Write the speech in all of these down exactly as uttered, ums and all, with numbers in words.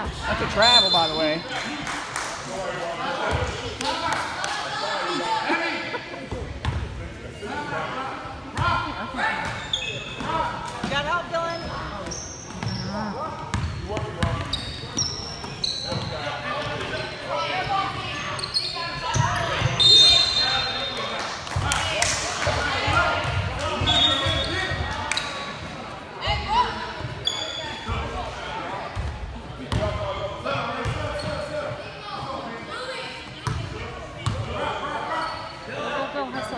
gosh. That's a travel, by the way. You got help, Dylan? Uh-huh. Go, hustle.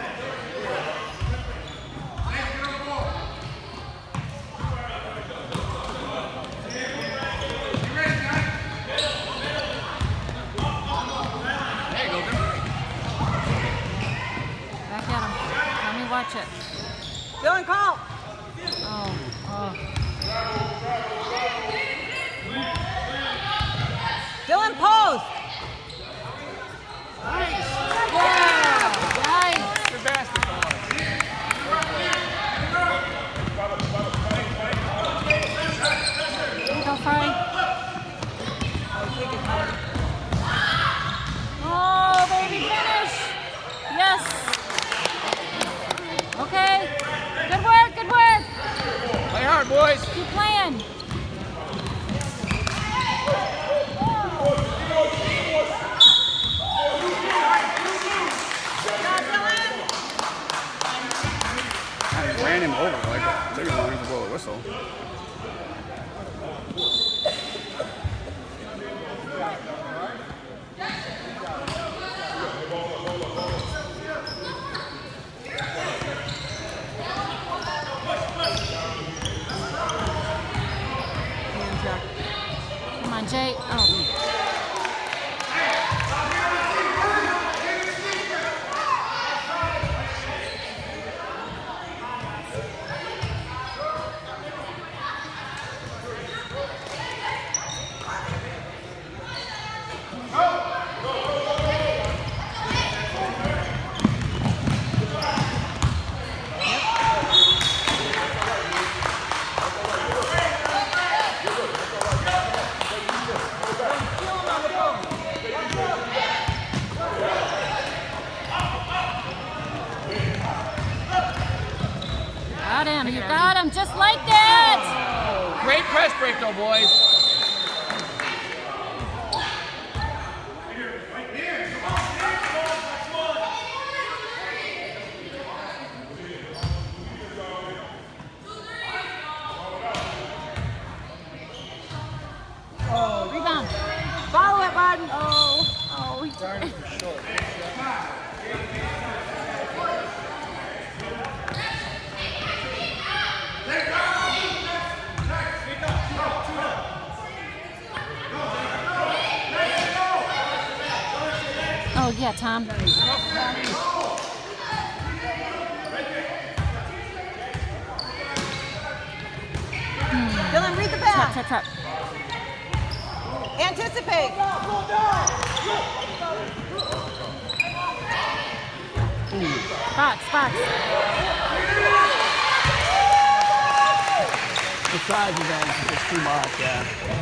Back at him. Let me watch it. Dylan, call. Oh, oh. Dylan, pose. Nice. Yeah, nice. Good basketball. Go, Fry. Oh, baby, finish. Yes. Okay. Good work, good work. Play hard, boys. Keep playing. I ran him over like they're going to blow a whistle. Come on, Jay. Oh. Got him. You got him. Just like that. Great press break, though, boys. Oh, rebound. Follow it, bud. Oh, oh, he Darn it, for sure. Oh, yeah, Tom. Dylan, read the Trap, pass. trap, trap. Anticipate. Box, box. The size of that is just too much, yeah.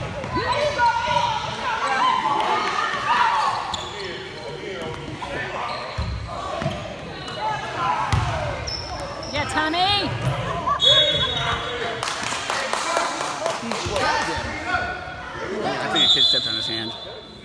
Yeah, Tommy. I think a kid stepped on his hand.